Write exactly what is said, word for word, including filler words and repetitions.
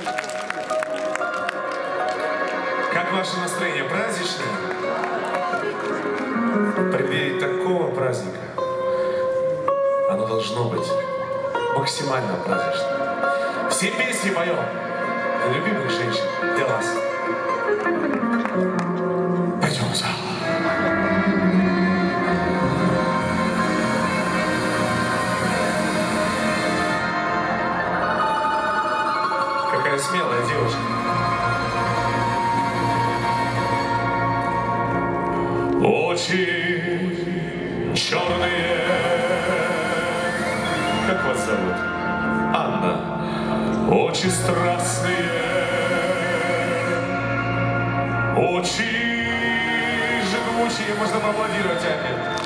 Как ваше настроение? Праздничное? В преддверии такого праздника оно должно быть максимально праздничным. Все песни поем для любимых женщин, для вас. Пойдем в зал. Какая смелая девушка. Очи черные. Как вас зовут? Анна. Очи страстные. Очи жгучие. Можно поаплодировать, Анне.